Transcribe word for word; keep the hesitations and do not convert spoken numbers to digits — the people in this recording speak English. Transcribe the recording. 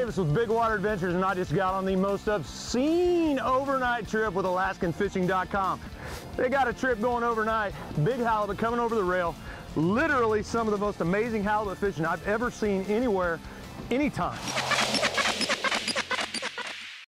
Davis with Big Water Adventures, and I just got on the most obscene overnight trip with Alaskan Fishing dot com. They got a trip going overnight, big halibut coming over the rail, literally some of the most amazing halibut fishing I've ever seen anywhere, anytime.